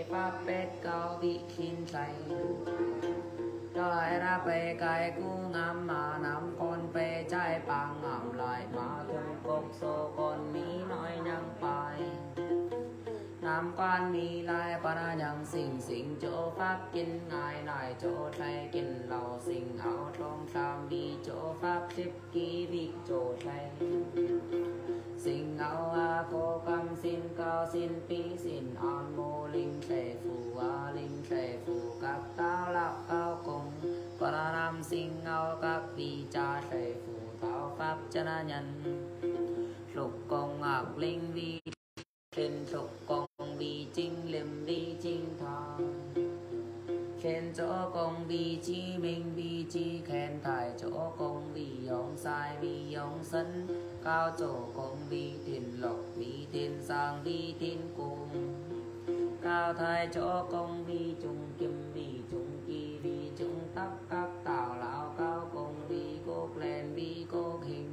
pháp bết cao vị xin say trời ra về cái cú ngắm mà nắm con về trái bằng ngắm lại mà thương cốc số con mỹ nói nhăng bài nam quan mi lai para nhang sinh sinh chỗ pháp kinh ngài nài chỗ trai kinh lầu sinh áo trong sam đi chỗ pháp xếp ký vị chỗ trai sinh áo a cô cam xin cao xin pi xin an mô linh thể phù a linh thể phù các tao lão cao cùng para nam sinh áo các vị cha thể phù thảo pháp chân nhân lục công ác linh vi trên trục công vi chính liêm vi chính thọ trên chỗ công vi chi minh vi chi khen thải chỗ công vi ông sai vi ông sân cao chỗ công vi thiên lộc vi thiên sang vi thiên cung cao thai chỗ công vi trung kim vi trung kỳ vi trung tắc các tào lão cao công vi cốt len vi cốt hình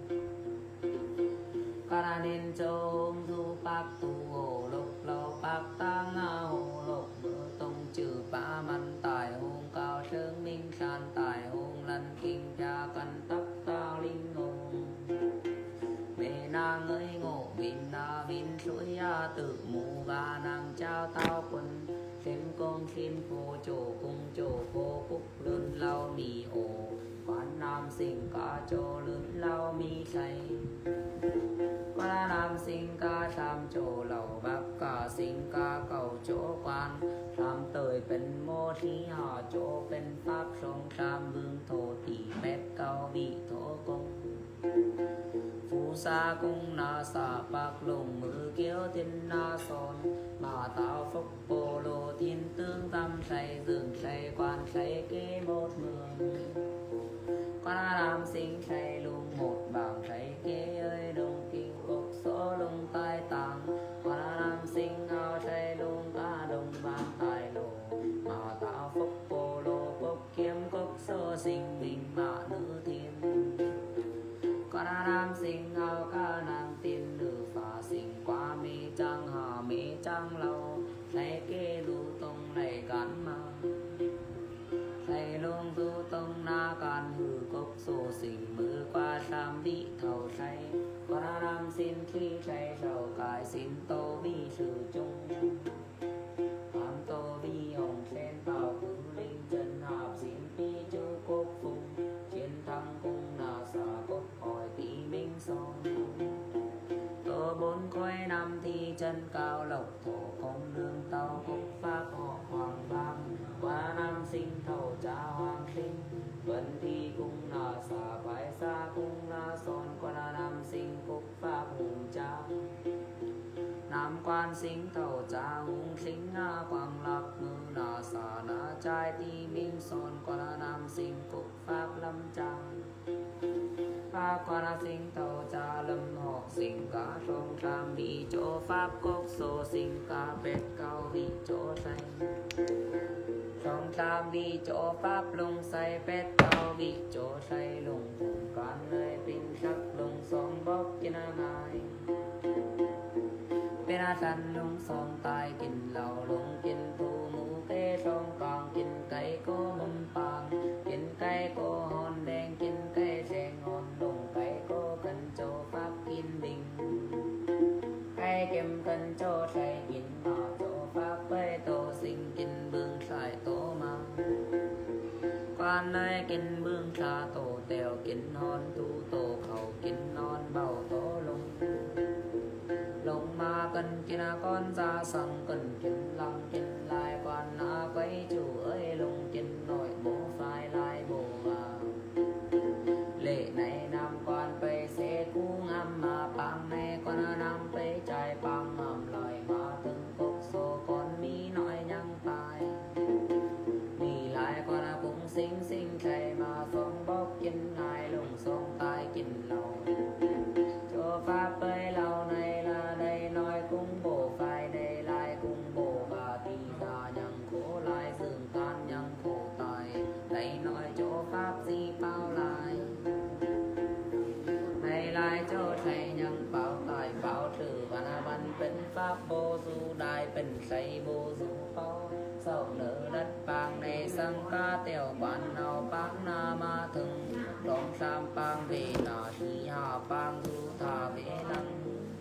ca nên châu du bác tu hồ lục lô bác tăng hồ lục mơ tông trừ ba man tài hùng cao sơn minh san tài hùng lân kinh cha căn tắc tao linh hồn mẹ nàng ơi ngộ vin na vin suối a tự mù ga nàng trao tao quân thêm công xin phô chỗ cung chỗ phô cúc lớn lau mì ổ quán nam sinh ca chỗ lớn lau mi say quán nam sinh ca sam chỗ lầu bắc ca sinh ca cầu chỗ quan sam tới bên mô thi họ chỗ bên pháp sông sam vương thổ tỷ bếp cao vị thổ công phú sa cung na sa bạc lùng mư kiếu thiên na son mà tạo phúc bồ lô thiên tương tâm say dường say quan say kế một mường quan nam sinh say lung một bảng say kế ơi đông kinh cốc số lung tai tàng quan nam sinh ao say lung ca đông ban tài lộ mà tạo phúc bồ lô cốc kiếm cốc số sinh bình mạ nữ thiên quan nam sinh ao ca nam tiên nữ phá sinh qua mê trăng hà mê trăng lâu say kế lưu tông này gắn mà say lung du tông na can hư cốc số sinh mưa qua sam vị thầu say quan nam xin khi say sầu cải xin tô vi sự chung am tô vi hồng sen tàu cử linh chân hợp xin pi chư quốc phùng chiến thắng cung na xà cốc hỏi tỷ minh son tô bốn khối năm thi chân cao lộc thổ công lương tàu quốc pháp họ hoàng bang qua nam sinh thầu cha hoàng sinh vân thi cung na xà bái xa cung na son qua nam sinh quốc pháp hùng cha nam quan sinh thầu cha hùng sinh na quang lạc ngư na xà na trai ti minh son qua nam sinh quốc pháp lâm trang pháp qua na sinh thầu cha lâm họ sinh cả sông sam bị chỗ pháp cốc số sinh cả bét cao vị chỗ say sông sam bị chỗ pháp lung say bét cao vị chỗ say lung vùng can nơi pin sắc lung sông bốc trên ngài bên sân lung sông tai kinh lầu lung kinh thu mũ tê sông còn kinh cây cô mâm pang kinh cây cô hòn đen kinh cây sen hòn lung cây cô cần chỗ pháp kinh bình cây kem cần chỗ say kinh mà chỗ pháp bê tô sinh kinh bương sai tô mà quan nơi kinh bương xa tổ tèo kinh hòn tu tổ khẩu kinh non bầu tổ lung lung ma cần kinh con ra sang cần kinh lăng kinh lai quan na quấy chủ ơi lung kinh nội bố phai lai bồ vào lệ này nam quan bê xe cú ngắm mà bang này quan nam bê trai bang ngầm lời mà từng cốc số con mi nói nhăng tài mi lại quan cũng xinh xinh thầy mà sông bốc kinh ngài lùng sông tai kinh lầu cho pháp bê lâu này là đây nói cũng bổ phải đây lại cũng bổ bà tì say bồ du phao sầu nở đất bang này sang ca tiểu quan nào bang na ma thường đom sam bang về là thi hà bang du thả về lăng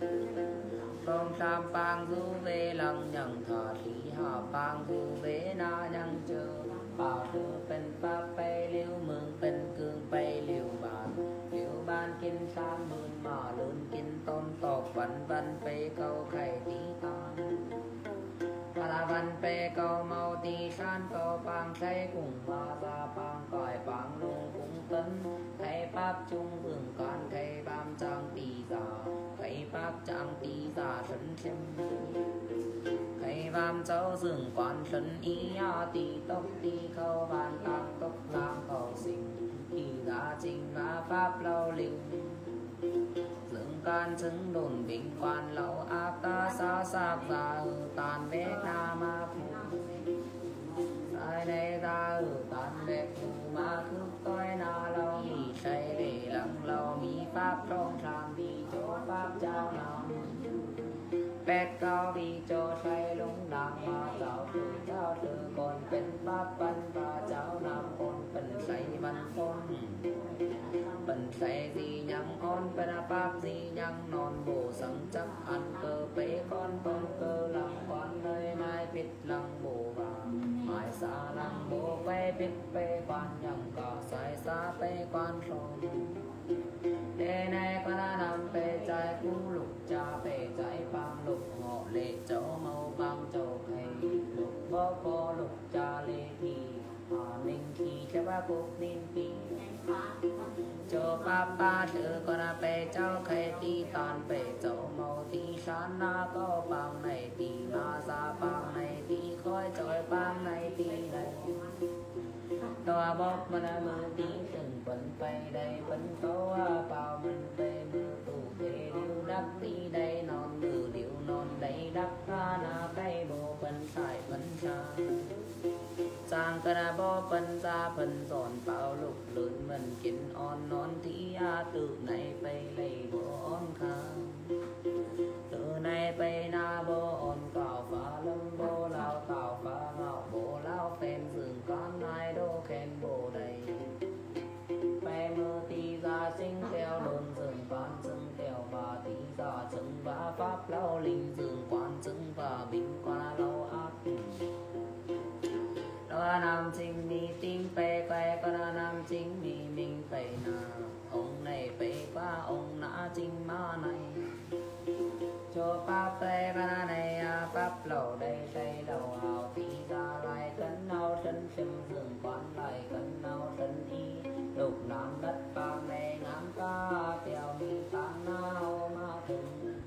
đom sam bang du về lăng nhận thả thi hà bang du về na nhận chờ bảo tưเป็นphápไปliu mườngเป็นกึ่งไปliuบ้านกินสามหมื่นหมาลื่นกินต้นตอกวันไปเกาไข่ตีตอนวันไปเกาเมาตีชานเกาปางใช้กุ้งมาซาปางก่อยปางลงกุ้งต้นไข่ปักจุงเบื้องการไข่บามจางตีสาไข่ปักจางตีสาฉันเข้มไข่บามเจ้าซึ่งก่อนฉันอีอาตีตกตีเข้าบ้านตางตกลางเกาสิ่งที่ราจริงมาphápเราลิวdựng can chứng đồn bình quan lậu ác ta xa sạc ra ở tàn vét na ma phù sai đây ra ở tàn vét phù ma khước coi na lâu mì say để lăng lâu mì pháp trong sàn đi chỗ pháp trao nào bét cao đi cho say lúng đàng mà cháu từ cònเป็นpháp văn và cháu nam conเป็นsay văn con bần say gì nhang on bên pháp gì nhang non bổ sẵn chắc ăn cơ bế con cơ làm quan nơi mai biết lăng bổ vàng mai xa lăng bổ bế biết bế quan nhang cả sai xa bế quan rồi đề này con nằm bế trái cú lục cha bế trái băng lục họ lệ cháu màu băng châu khay lục bó có lục cha lệ thì ninh khi cho ba cục ninh pi cho papa thử con pe cháu khay ti toàn pe cháu màu ti san na có băng này ti ma ra băng này ti khói trôi băng này ti này đòa bóp mà mơ tí từng vẫn bay đây vẫn có bao mình về mưa tù thế điêu đắc tí đây non mưa điêu non đây đắc ra na cây bộ phần xài phần xa sang cái bó phần ra phần giòn bao lục lớn mình kiến on non tí tự này bay lấy bộ on khá từ này bay na bộ on cào phá lâm bộ lao cào phá ngạo bộ lao phèn rừng con ai đô khen bộ đầy bay mơ tí ra sinh theo đồn rừng con rừng theo và tí ra rừng và pháp lao linh rừng quan rừng và bình qua lâu ác đó nam chính mi tim pe que con nam chính mi mình phải na ông này phải qua ông nã chính ma này cho pháp pe con này pháp lầu đây đây đầu hào tí ra lại cân nao chân chim rừng quan lại cân nao chân y lục nam đất bang này ngắm ca theo mi tan nao ma thường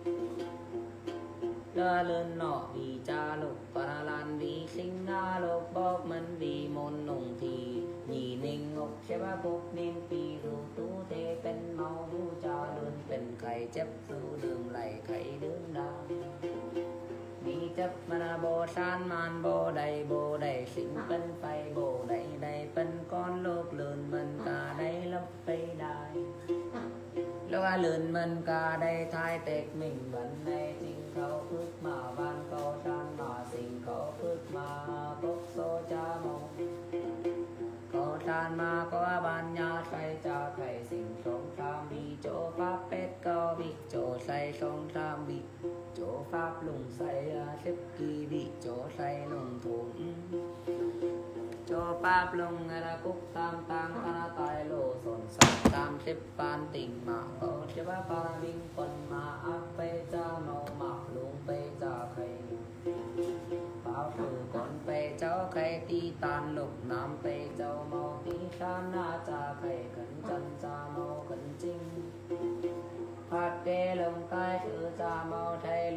đa lên nọ vì cha lục và lan vì sinh na lục bốc mình vì môn nùng thì nhị ninh ngọc sẽ ba bốc nên vì dù tu thếเป็นmau du cha đơnเป็นไข่chấp du đường lạiไข่đường đa vì chấp mà bồ san man bồ đầy sinhเป็นไฟบđầyเป็นก้อนโลกเลื่อนมันกาได้ลบไปได้แล้วเลื่อนมันกาได้ทายเตกมิ่งบันในจริงเขาพึกมาบ้านเขาชานมาสิ่งเขาพึกมาพกโซจามองเขาชานมาก็บ้านยาใส่จาไข่สิ่งสงครามบีโจฟ้าเป็ดก็บิโจใส่สงครามบิโจฟ้าลุงใส่สิบกีบิโจใส่ลุงถุงโจป้าปลงอะไรกุ๊กตามตังอะไรตายโลสนสักตามสิบปานติ่งมาเขาจะว่าปาบิงคนมาอักไปจ้าเมาหมักลุงไปจ้าใครเปล่าถือก่อนไปเจ้าใครตีตานหลบน้ำไปเจ้าเมาตีชานหน้าจ้าใครขันจันจ้าเมาขันจริงพัดเดลงใต้ถือจ้าเมาไทย